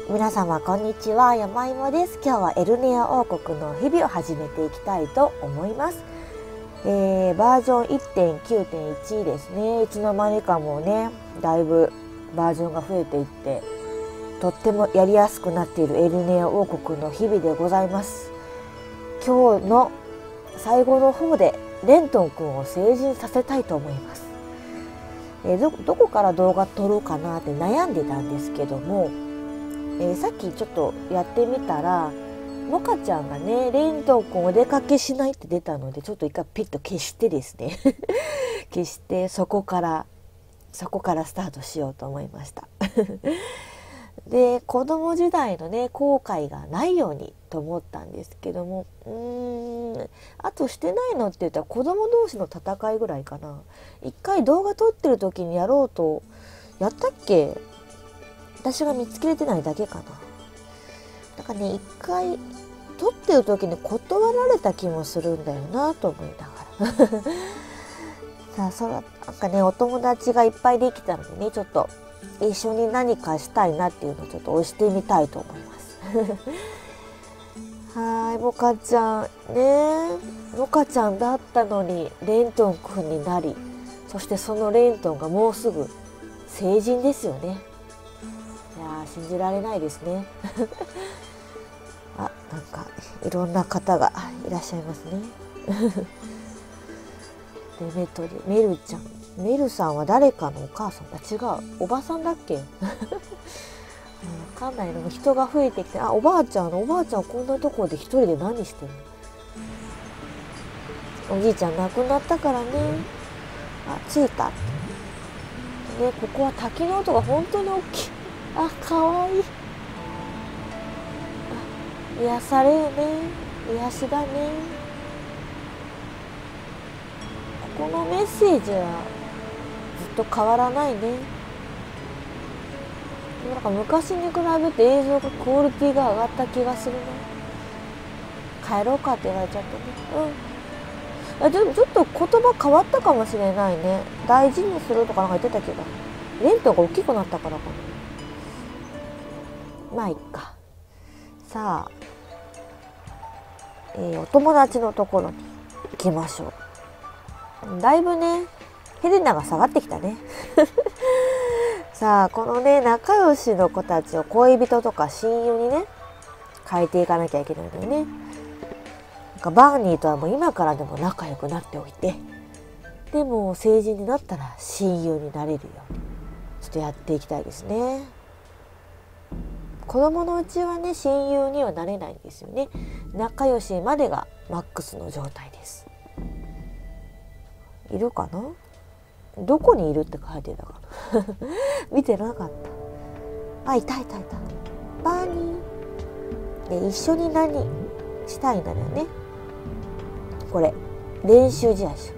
皆様こんにちは、山芋です。今日はエルネア王国の日々を始めていきたいと思います。バージョン 1.9.1 ですね。いつの間にかもうね、だいぶバージョンが増えていって、とってもやりやすくなっているエルネア王国の日々でございます。今日の最後の方でレントン君を成人させたいと思います。どこから動画撮ろうかなって悩んでたんですけども、さっきちょっとやってみたらモカちゃんがね、レントン君お出かけしないって出たので、ちょっと一回ピッと消してですね消してそこからスタートしようと思いましたで、子供時代のね後悔がないようにと思ったんですけども、あとしてないのって言ったら子供同士の戦いぐらいかな。一回動画撮ってる時にやろうとやったっけ、私が見つけれてないだけかな。だからね、一回撮ってる時に断られた気もするんだよなと思いながらさあ、なんかね、お友達がいっぱいできたのでね、ちょっと一緒に何かしたいなっていうのをちょっと押してみたいと思いますはい、モカちゃんね、モカちゃんだったのにレントン君になり、そしてそのレントンがもうすぐ成人ですよね。いやー、信じられないですねあ、なんかいろんな方がいらっしゃいますねデメトリ、メルちゃん、メルさんは誰かのお母さんだ、違う、おばさんだっけわかんないの、人が増えてきて、あ、おばあちゃんこんなところで一人で何してるの。おじいちゃん亡くなったからね。あ、着いたね。ここは滝の音が本当に大きい。あ、かわいい。癒されるね、癒しだね。ここのメッセージはずっと変わらないね。なんか昔に比べて映像がクオリティが上がった気がするね。帰ろうかって言われちゃったね。でもちょっと言葉変わったかもしれないね。大事にするとかなんか言ってたけど、レントが大きくなったからかな。まあいっか。さあ、お友達のところに行きましょう。だいぶね、ヘレナが下がってきたねさあ、このね、仲良しの子たちを恋人とか親友にね変えていかなきゃいけないのよね。なんかバーニーとはもう今からでも仲良くなっておいて、でも成人になったら親友になれるようにちょっとやっていきたいですね。子供のうちはね、親友にはなれないんですよね。仲良しまでがマックスの状態です。いるかな、どこにいるって書いてたかな見てなかった。あ、いたバーニーで、一緒に何したいんだよね。これ練習試合し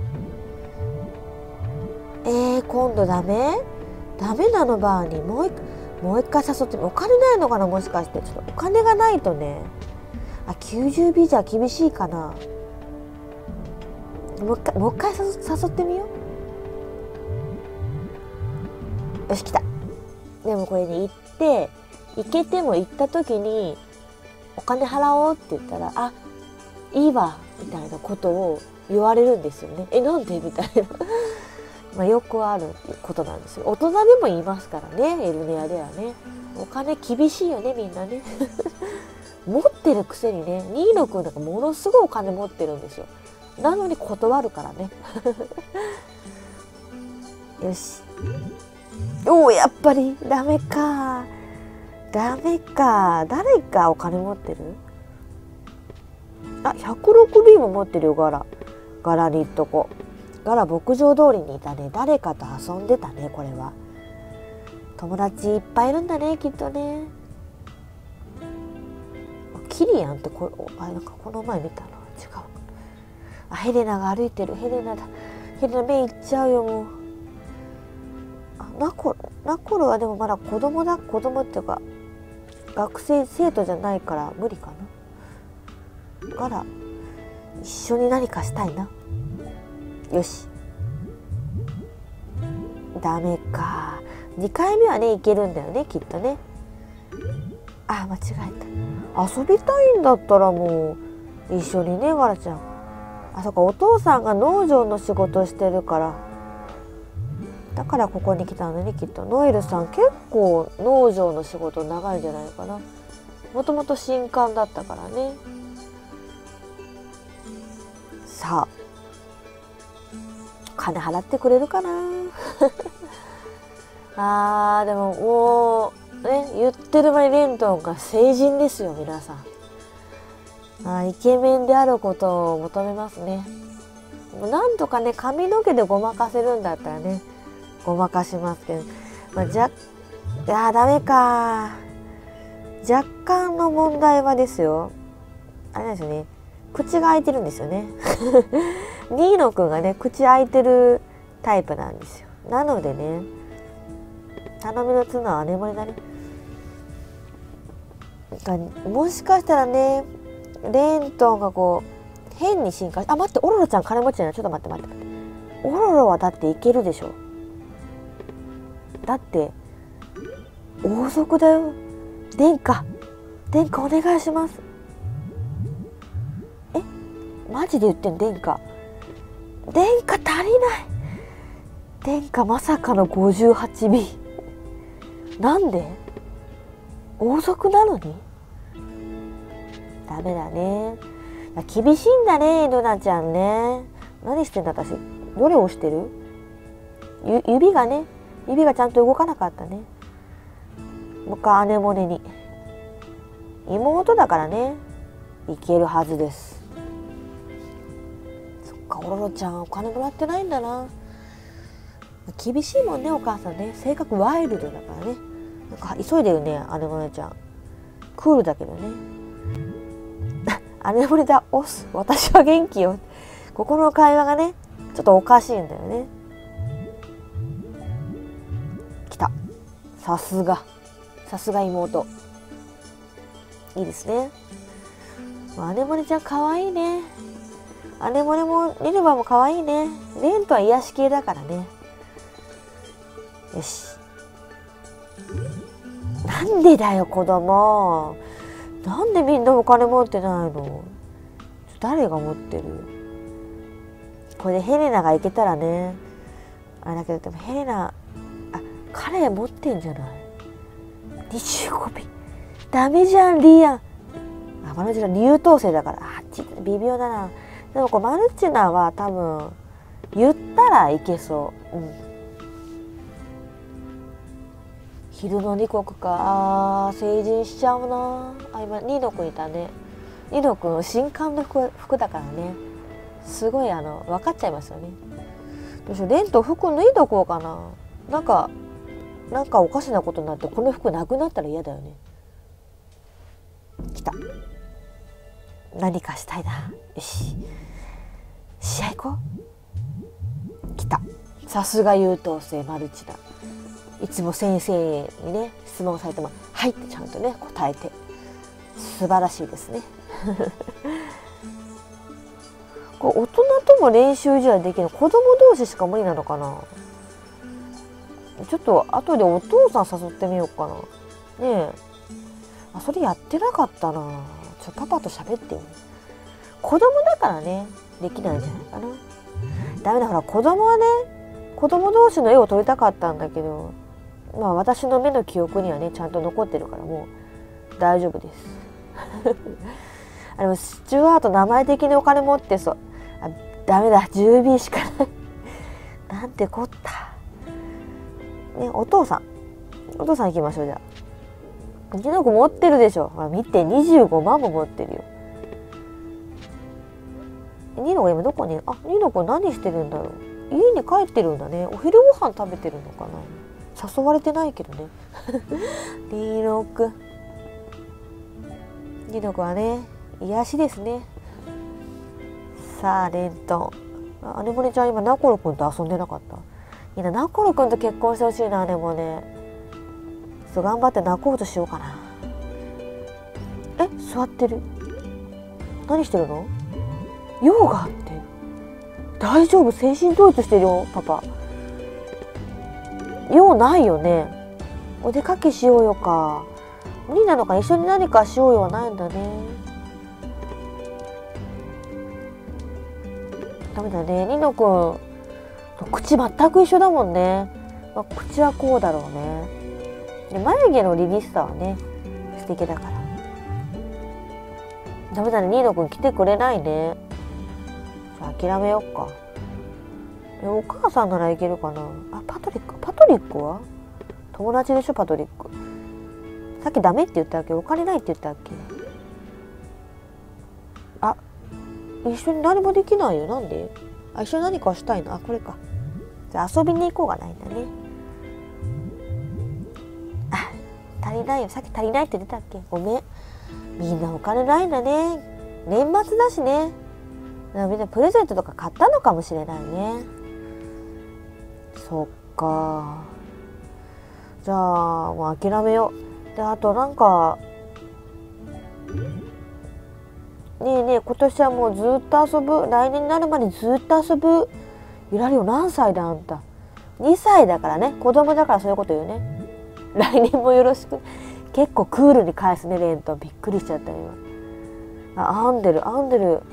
よう。今度ダメなのバーニー。もう一回誘ってみ。お金ないのかな、もしかして。ちょっとお金がないとね。あ、90ビザ厳しいかな。もう一回誘ってみよう。よし、来た。でもこれね、行けても行った時にお金払おうって言ったら、あ、いいわみたいなことを言われるんですよね。なんでみたいなまあよくあることなんですよ。大人でも言いますからね、エルネアではね。お金厳しいよね、みんなね持ってるくせにね、ニーノ君なんかものすごいお金持ってるんですよ。なのに断るからねよし。おお、やっぱりダメか。誰かお金持ってる。あ、106B も持ってるよ。ガラに行っとこ。ガラ牧場通りにいたね。誰かと遊んでたね。これは友達いっぱいいるんだね、きっとね。キリアンってなんかこの前見たの違う。あ、ヘレナが歩いてる。ヘレナ目いっちゃうよ、もう。あ、ナコルはでもまだ子供っていうか生徒じゃないから無理かな。ガラ一緒に何かしたいな。よし。ダメか。2回目はね、いけるんだよね、きっとね。 あ、間違えた。遊びたいんだったらもう一緒にね、わらちゃん。あ、そっか、お父さんが農場の仕事してるから、だからここに来たのに、きっと。ノエルさん結構農場の仕事長いんじゃないかな。もともと新官だったからね。さあ、金払ってくれるかなあー、でももうね、言ってる間にレントンが成人ですよ、皆さん。イケメンであることを求めますね。なんとかね、髪の毛でごまかせるんだったらね、ごまかしますけど、ダメか。若干の問題はですよ、あれですよね、口が開いてるんですよねニーノくんがね、口開いてるタイプなんですよ。なのでね、頼みの綱は姉もりだね。もしかしたらね、レントンがこう変に進化し、あ、待って、オロロちゃん金持ちじゃない。ちょっと待って。オロロはだっていけるでしょ。だって王族だよ。殿下お願いします。え、マジで言ってん？殿下足りない。殿下まさかの 58B。 なんで？王族なのに？ダメだね。厳しいんだね、ルナちゃんね。何してんだ私。どれをしてる？指がちゃんと動かなかったね。もう一回姉もねに。妹だからね、いけるはずです。そっか、オロロちゃんお金もらってないんだな。厳しいもんね、お母さんね。性格ワイルドだからね。なんか急いでるね、姉もねちゃん。クールだけどね。姉もねだ、押す。私は元気よ。ここの会話がね、ちょっとおかしいんだよね。来た。さすが妹。いいですね。姉もねちゃん可愛いね。姉もねもニルバも可愛いね。レントは癒し系だからね。よし。なんでだよ、子供。なんでみんなお金持ってないの？誰が持ってる？これでヘレナが行けたらね。あれだけど、でもヘレナ、彼持ってんじゃない？ 25 尾。ダメじゃん、リアン。マルチナ優等生だから。微妙だな。でもマルチナは多分言ったらいけそう。昼の2国か。成人しちゃうな。今ニーノくんいたね。ニーノくん新刊の服だからね。すごい分かっちゃいますよね。どうしよう、レント服脱いどこうかな。なんかおかしなことになってこの服なくなったら嫌だよね。来た。何かしたいな。よし、試合行こう。来た。さすが優等生マルチナ。いつも先生にね質問されても「はい」ってちゃんとね答えて、素晴らしいですねこれ大人とも練習試合できるの？子供同士しか無理なのかな。ちょっと後でお父さん誘ってみようかな。ねえ、それやってなかったな。パパと喋ってよ。子供だからねできないんじゃないかな。ダメだ、ほら子供はね、子供同士の絵を撮りたかったんだけど、私の目の記憶にはねちゃんと残ってるからもう大丈夫ですでもスチュワート名前的にお金持ってそう。ダメだ、10B しかないなんてこったね。お父さん行きましょう。じゃあニノコ持ってるでしょ。見て、25万も持ってるよ。ニノコ今どこに？ニノコ何してるんだろう。家に帰ってるんだね。お昼ご飯食べてるのかな。誘われてないけどねニノコはね癒しですね。さあレントン、姉もねちゃん今ナコロくんと遊んでなかった？いいな、ナコロくんと結婚してほしいな。姉もね頑張って泣こうとしようかな。座ってる。何してるの？用があって。大丈夫？精神統一してるよパパ。用ないよね。お出かけしようよか。 無理なのか、一緒に何かしようよはないんだね。ダメだね。ニノくん口全く一緒だもんね。まあ、口はこうだろうね。で眉毛のリリースさはね素敵だから。ダメだね。ニノくん来てくれないね。じゃあ諦めよっか。お母さんならいけるかな。あ、パトリックは友達でしょ。パトリックさっきダメって言ったっけ。お金ないって言ったっけ。あ、一緒に何もできないよ。なんで。あ、一緒に何かしたいの。あ、これか。じゃあ遊びに行こうがないんだね。あ、足りないよ。さっき足りないって出たっけ。ごめん。みんなお金ないんだね。年末だしね。みんなプレゼントとか買ったのかもしれないね。そっか。じゃあもう諦めよう。で、あとなんかねえねえ、今年はもうずっと遊ぶ。来年になるまでずっと遊ぶ。ゆらりお何歳だあんた。2歳だからね。子供だからそういうこと言うね。来年もよろしく。結構クールに返すね、レントン。びっくりしちゃった今。あ、アンデルは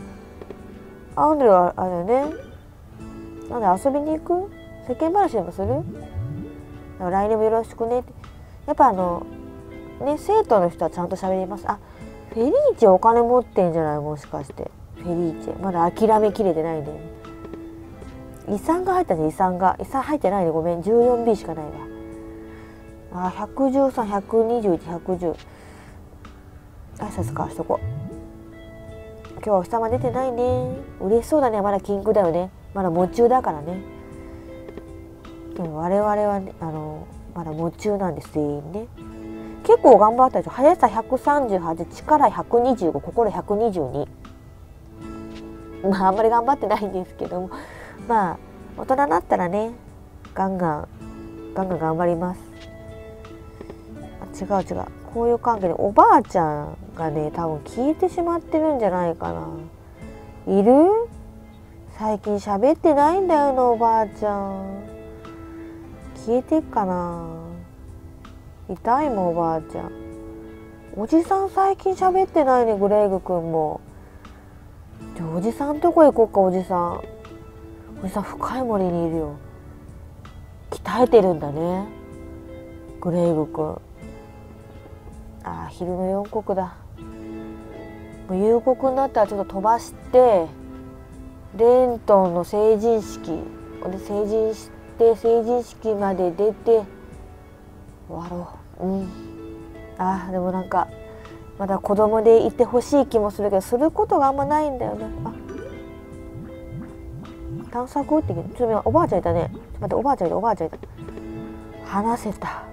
あれだね。なんで遊びに行く？世間話でもする？来年もよろしくねって。やっぱね、生徒の人はちゃんと喋ります。あ、フェリーチェお金持ってんじゃない？もしかしてフェリーチェまだ諦めきれてないんだよね。遺産が入ったね。遺産入ってないね。ごめん。14B しかないわ。あ、113、121、110。挨拶かしとこう。今日はお日様出てないね。嬉しそうだね。まだ禁句だよね。まだ夢中だからね。でも我々はね、まだ夢中なんです全員ね。結構頑張ったでしょ。速さ138、力125、心122。まああんまり頑張ってないんですけども、まあ大人になったらね、ガンガン頑張ります。あ、違う。こういう関係でおばあちゃんがね、多分聞いてしまってるんじゃないかな。いる？最近喋ってないんだよな、おばあちゃん。消えてっかな。痛いもん、おばあちゃん。おじさん最近喋ってないね、グレイグくんも。じゃあおじさんとこ行こうか。おじさん深い森にいるよ。鍛えてるんだね、グレイグくん。あ、昼の4刻だ。もう夕刻になったらちょっと飛ばして、レントンの成人式で成人式まで出て終わろう。あ、でもなんかまだ子供でいてほしい気もするけど、することがあんまないんだよね。あ、探索ってちょっと今おばあちゃんいたね。ちょっと待って、おばあちゃんいた。話せた。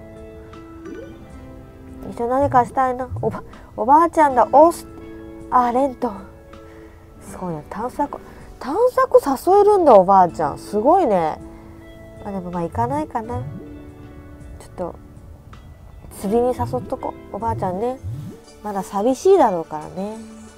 一緒に何かしたいな。おばあちゃんだ。レントンすごいね。探索誘えるんだ、おばあちゃん。すごいね。でも行かないかな。ちょっと釣りに誘っとこう。おばあちゃんね、まだ寂しいだろうからね。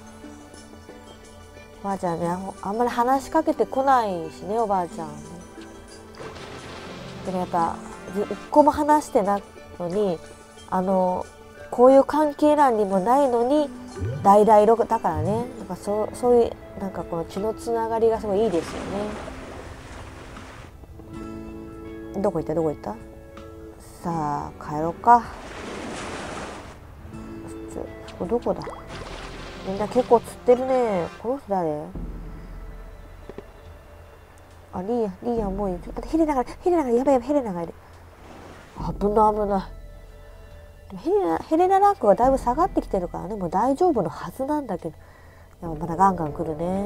おばあちゃんね、あんまり話しかけてこないしね、おばあちゃんね。でもやっぱ一個も話してないのに、こういう関係欄にもないのに大々色だからね。なんかそういうなんかこの血のつながりがすごいいいですよね。どこ行ったさあ帰ろうか。どこだ。みんな結構釣ってるね。この人誰？あ、リーヤもういい。ちょっとヘレナがやばい、ヘレナがいる。危ない。ヘレナランクがだいぶ下がってきてるからね、もう大丈夫のはずなんだけど、でもまだガンガン来るね。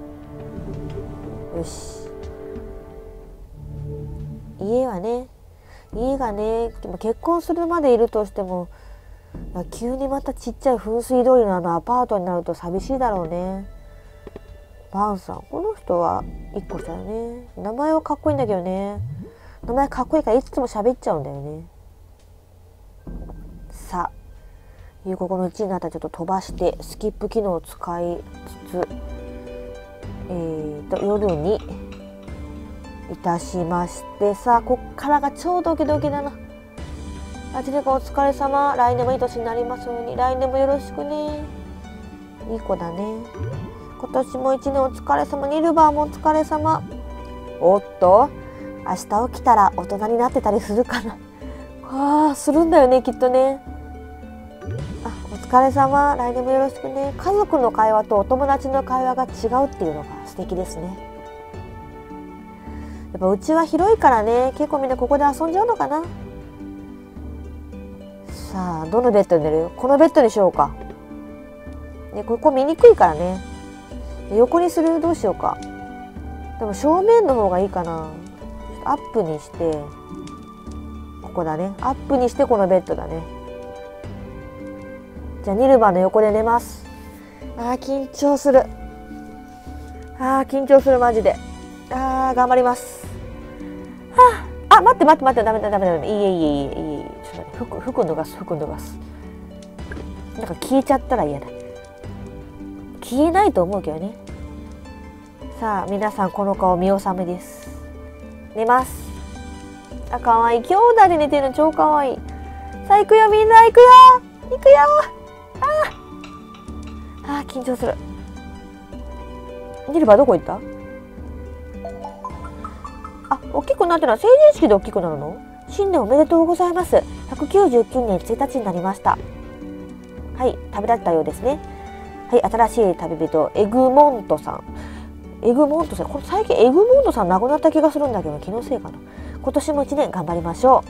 よし。家がね、結婚するまでいるとしても、急にまたちっちゃい噴水通りのアパートになると寂しいだろうね。バンさん、この人は1個下だね。名前はかっこいいんだけどね。名前かっこいいからいつも喋っちゃうんだよね。さあ、夕刻の1になったらちょっと飛ばしてスキップ機能を使いつつ、夜にいたしまして、さあこっからが超ドキドキだな。 8年間お疲れ様。来年もいい年になりますように。来年もよろしくね。いい子だね。今年も1年お疲れ様。ニルバーもお疲れ様。おっと、明日起きたら大人になってたりするかな。ああ、するんだよね、きっとね。あ、お疲れ様。来年もよろしくね。家族の会話とお友達の会話が違うっていうのが素敵ですね。やっぱうちは広いからね、結構みんなここで遊んじゃうのかな。さあ、どのベッドに寝る？このベッドにしようか。ね、ここ見にくいからね。横にする？どうしようか。でも正面の方がいいかな。アップにして、ここだね。アップにしてこのベッドだね。じゃあニルバの横で寝ます。あー緊張する。緊張するマジで。頑張ります。待って、ダメ。いい。ちょっと待って、服脱がす。なんか消えちゃったら嫌だ。消えないと思うけどね。さあ、皆さんこの顔見納めです。寝ます。かわいい。兄弟で寝てるの超かわいい。さあ、行くよ、みんな行くよ。緊張する。ニルバどこ行った？大きくなってるのは成人式で大きくなるの？新年おめでとうございます。199年1日になりました。はい、旅立ったようですね。はい、新しい旅人、エグモントさん。これ最近エグモントさん亡くなった気がするんだけど、気のせいかな。今年も1年頑張りましょ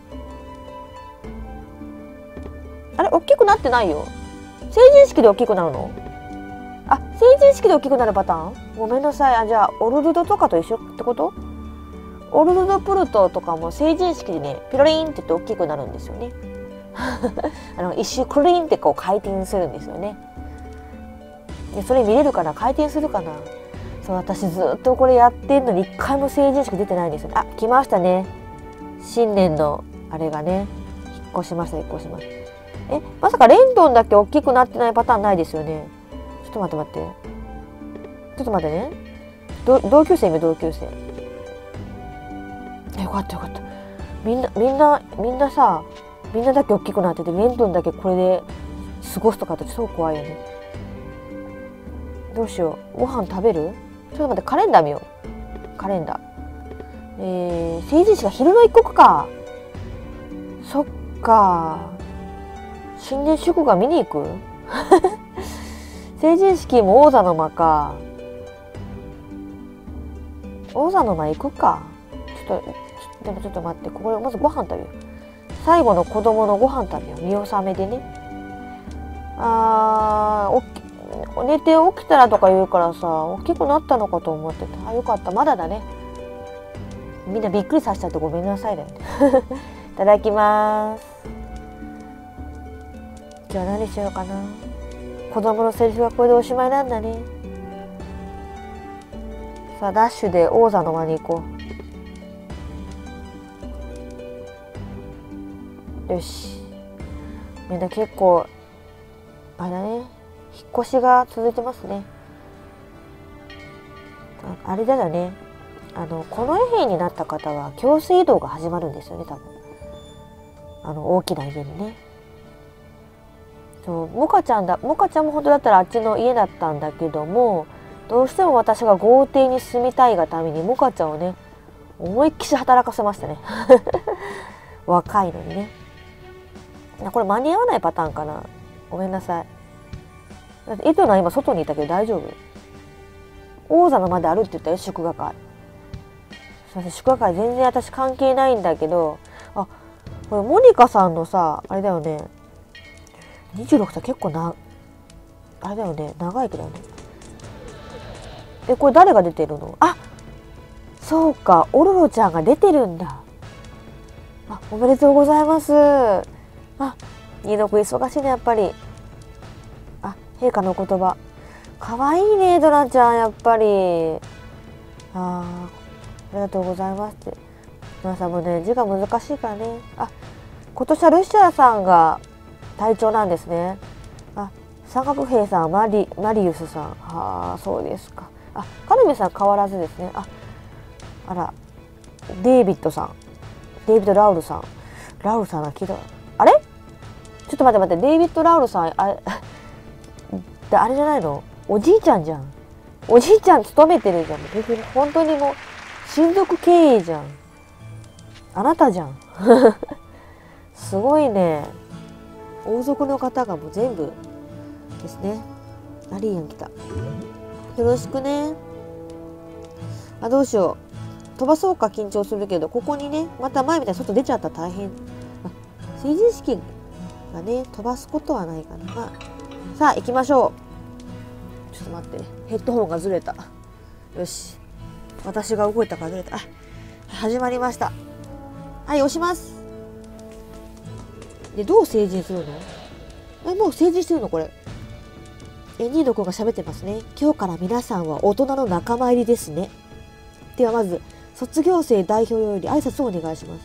う。あれ、大きくなってないよ。成人式で大きくなるの？成人式で大きくなるパターン？ごめんなさい。じゃあ、オルルドとかと一緒ってこと？オルルドプルトとかも成人式でね、ピロリンって言って大きくなるんですよね。一周クリーンってこう回転するんですよね。でそれ見れるかな？回転するかな？そう、私ずっとこれやってんのに一回も成人式出てないんですよ。来ましたね。新年のあれがね、引っ越しました。まさかレンドンだけ大きくなってないパターンないですよね。ちょっと待ってね。同級生。よかった。みんなだけ大きくなってて、レンドンだけこれで過ごすとかって超怖いよね。どうしよう。ご飯食べる？ちょっと待って、カレンダー見よう。成人式が昼の一刻か。そっか。新年祝賀見に行く？成人式も王座の間か。王座の間行くか。ちょっと待って、ここでまずご飯食べよう。最後の子供のご飯食べよう。見納めでね。寝て起きたらとか言うからさ、大きくなったのかと思ってた。よかった。まだだね。みんなびっくりさせちゃってごめんなさいだよね。いただきます。じゃあ何しようかな。子供のセリフがこれでおしまいなんだね。さあ、ダッシュで王座の間に行こう。よし。みんな結構あれだね、引っ越しが続いてますね。あれだよね、この絵になった方は強制移動が始まるんですよね、多分。大きな家にね。そう、モカちゃんも本当だったらあっちの家だったんだけども、どうしても私が豪邸に住みたいがためにモカちゃんをね、思いっきし働かせましたね。若いのにね。これ間に合わないパターンかな。ごめんなさい。だってエトナ今外にいたけど大丈夫？王座の間であるって言ったよ、祝賀会。すいません、祝賀会全然私関係ないんだけど、これモニカさんのさ、あれだよね、26歳結構あれだよね、長生きだよね。これ誰が出てるの？そうか、オロロちゃんが出てるんだ。おめでとうございます。二の子忙しいね、やっぱり。陛下の言葉。かわいいね、ドラちゃん、やっぱり。ありがとうございますって。皆さんもね、字が難しいからね。今年はルシアさんが隊長なんですね。三角兵さんはマリウスさん。そうですか。カルメさん変わらずですね。デイビッド・ラウルさん。ラウルさんは聞いた。 あれちょっと待って、デイビッド・ラウロさん、あれじゃないの？おじいちゃんじゃん。おじいちゃん勤めてるじゃん。本当にもう、親族経営じゃん。あなたじゃん。すごいね。王族の方がもう全部ですね。アリーアン来た。よろしくね。あ、どうしよう。飛ばそうか、緊張するけど、ここにね、また前みたいに外出ちゃったら大変。成人式がね、飛ばすことはないかな。まあ、さあ、行きましょう。ちょっと待って、ヘッドホンがずれた。よし。私が動いたからずれた。あ、始まりました。はい、押します。で、どう成人するの？もう成人してるのこれ。ニーノ君が喋ってますね。今日から皆さんは大人の仲間入りですね。ではまず、卒業生代表より挨拶をお願いします。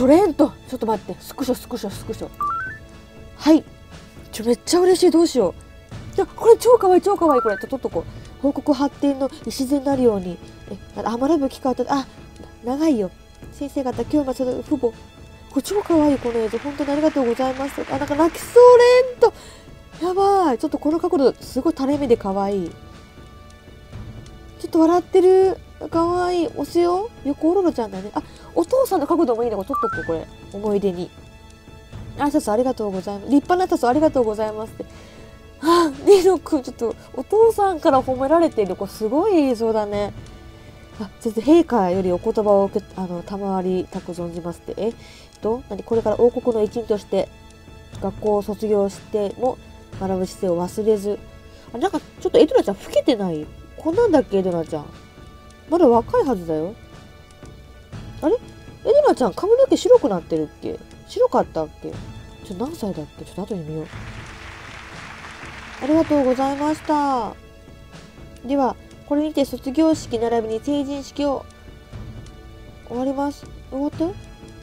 レント、ちょっと待って、スクショ。はい。めっちゃ嬉しい、どうしよう。いや、これ超かわいい、これ。とっとこう。報告発展の礎になるように。学ぶ機会と、長いよ。先生方、今日がその父母。これ超かわいい、この映像。本当にありがとうございます。なんか泣きそう、レント。やばい。ちょっとこの角度、すごい垂れ目でかわいい。ちょっと笑ってる。かわいい。押すよ。横オロロちゃんだね。お父さんの角度もいいね。これ撮っとこう、これ。思い出に。挨拶ありがとうございます。立派な挨拶ありがとうございますって。ニーノ君、ちょっと、お父さんから褒められている。これすごい映像だね。先生、陛下よりお言葉を賜りたく存じますって。これから王国の一員として、学校を卒業しても、学ぶ姿勢を忘れず。なんか、ちょっとエドナちゃん、老けてない？こんなんだっけ、エドナちゃん。まだ若いはずだよ。あれ？エドナちゃん、髪の毛白くなってるっけ？白かったっけ？何歳だっけ？ちょっと後に見よう。ありがとうございました。では、これにて卒業式並びに成人式を終わります。終わった？ちょ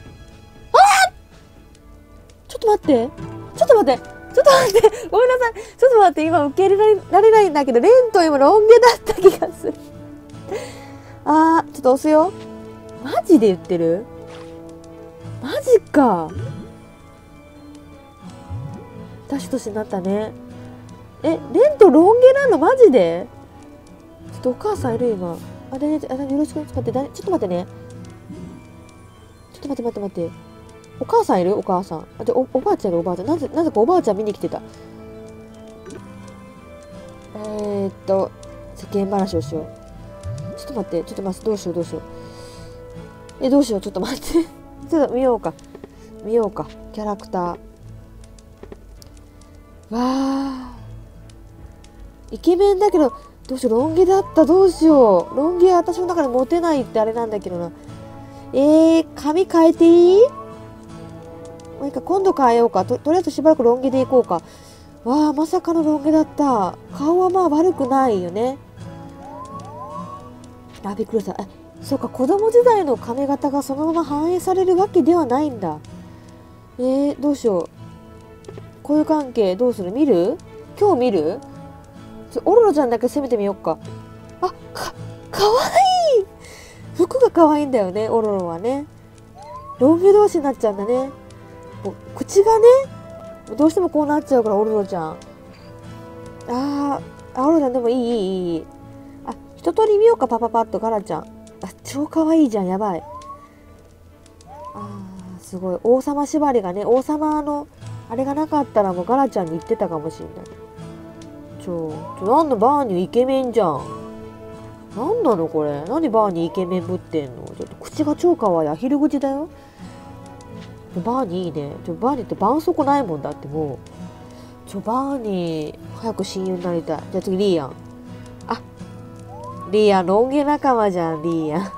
っと待って。ごめんなさい。ちょっと待って。今受け入れられないんだけど、レント今ロン毛だった気がする。ちょっと押すよ。マジで言ってる？マジか。年になったね。レントロン毛なのマジで？ちょっとお母さんいる今。よろしく。ちょっと待って、ちょっと待ってね。ちょっと待って。お母さんいる？お母さん。おばあちゃんいる？おばあちゃん。なぜかおばあちゃん見に来てた。世間話をしよう。ちょっと待って。どうしよう。どうしよう。ちょっと待って。ちょっと見ようか。キャラクター。わー。イケメンだけど、どうしよう。ロン毛だった。どうしよう。ロン毛私の中でモテないってあれなんだけどな。髪変えていい？もういいか、今度変えようか。とりあえずしばらくロン毛でいこうか。わあ、まさかのロン毛だった。顔はまあ悪くないよね。びっくりした。そうか、子供時代の髪型がそのまま反映されるわけではないんだ。どうしよう。こういう関係どうする？見る？今日見る？オロロちゃんだけ攻めてみようか。かわいい！服がかわいいんだよね、オロロはね。ロン毛同士になっちゃうんだね。口がね、どうしてもこうなっちゃうから、オロロちゃん。オロロちゃんでもいい。一通り見ようか、パッと、ガラちゃん。超かわいいじゃん、やばい。すごい。王様縛りがね、王様の、あれがなかったらもうガラちゃんに言ってたかもしれない。なんだ、バーニーイケメンじゃん。なんなのこれ。何バーニーイケメンぶってんの？ちょっと口が超かわいい。アヒル口だよ。バーニーいいね。バーニーって絆創膏ないもんだってもう。バーニー、早く親友になりたい。じゃあ次、リーアン。リーアン、ロン毛仲間じゃん、リーアン。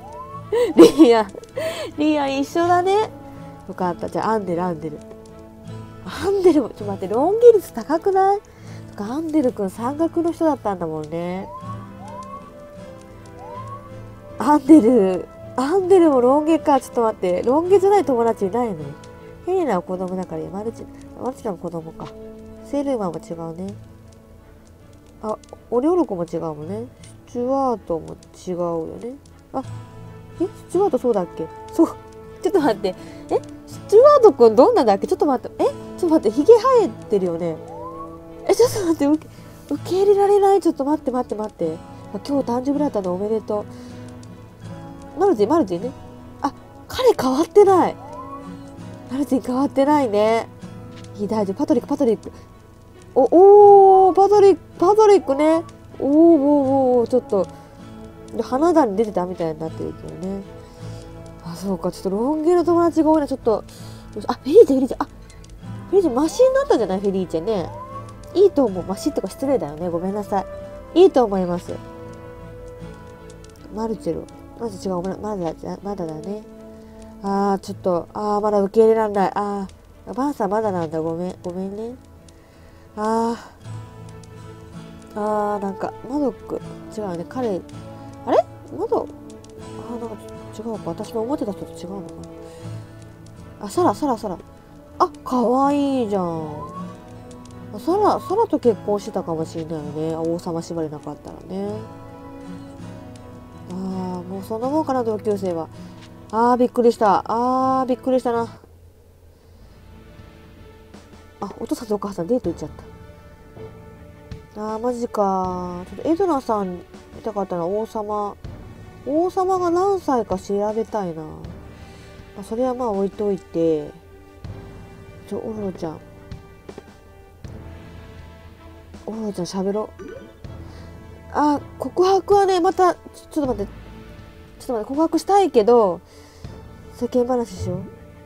リーアン一緒だね。よかった。じゃあ、アンデル。アンデルも、ちょっと待って、ロン毛率高くない？アンデルくん山岳の人だったんだもんね。アンデルもロン毛か。ちょっと待って。ロン毛じゃない友達いないの？ヘレナは子供だからマルチナも子供か。セルマも違うね。オレオロコも違うもんね。スチュワートも違うよね。スチュワートそうだっけ？そう。ちょっと待って。 スチュワードくんどんなんだっけ？ちょっと待って。ちょっと待って。ひげ生えてるよね。ちょっと待って。受け入れられない。ちょっと待って。今日誕生日だったのおめでとう。マルティね。あ、彼変わってない。マルティ変わってないね。いい、大丈夫。パトリック。パトリックね。ちょっと、花壇に出てたみたいになってるけどね。あ、そうか。ちょっとロン毛の友達が多いな。ちょっと、あ、フェリーチェ。あ、フェリーチェマシになったんじゃない？フェリーチェね。いいと思う。マシとか失礼だよね。ごめんなさい。いいと思います。マルチェロ。まず違う。まだだね。ちょっと、まだ受け入れられない。バンさんまだなんだ。ごめんね。なんか、マドック。違うね。彼、あれマド、なんか違うか。私の思ってた人と違うのかな。サラ。かわいいじゃん。サラと結婚してたかもしれないよね。王様縛りなかったらね。もうそんなもんかな、同級生は。びっくりした。びっくりしたな。お父さんとお母さんデート行っちゃった。マジか。ちょっとエドナさん見たかったな。王様が何歳か調べたいな。それはまあ置いといて。オロちゃん喋ろう。告白はね、また、ちょっと待って、告白したいけど、世間話しよう。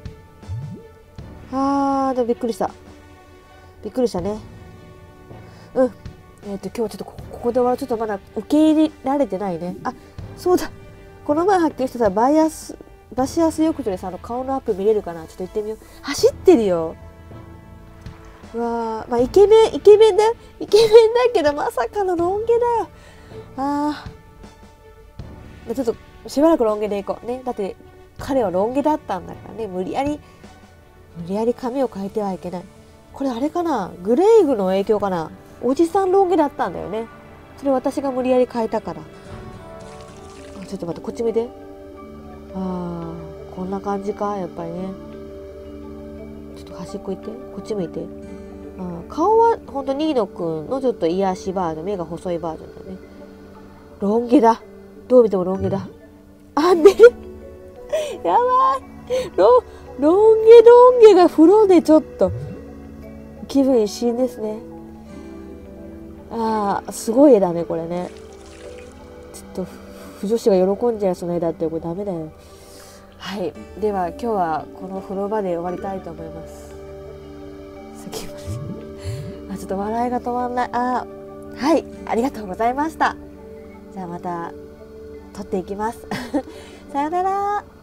でもびっくりしたね。今日ちょっとここで終わる。ちょっとまだ受け入れられてないね。そうだ。この前発見してたバシアス浴場でさ、顔のアップ見れるかな。ちょっと行ってみよう。走ってるよ。イケメンだけど、まさかのロン毛だよ。ちょっとしばらくロン毛で行こうね。だって彼はロン毛だったんだからね。無理やり髪を変えてはいけない。これあれかな、グレイグの影響かな。おじさんロン毛だったんだよね。それ私が無理やり変えたから。ちょっと待って、こっち見て。こんな感じか、やっぱりね。ちょっと端っこ行って、こっち向いて。顔はほんとニーノくんのちょっと癒しバージョン、目が細いバージョンだね。ロン毛だ。どう見てもロン毛だ。やばい。ロン毛が風呂でちょっと気分一新ですね。すごい絵だね、これね。ちょっと不女子が喜んじゃいそうな絵だってこれダメだよ。はい。では今日はこの風呂場で終わりたいと思います。ちょっと笑いが止まんない。はい。ありがとうございました。じゃあまた撮っていきます。さよなら。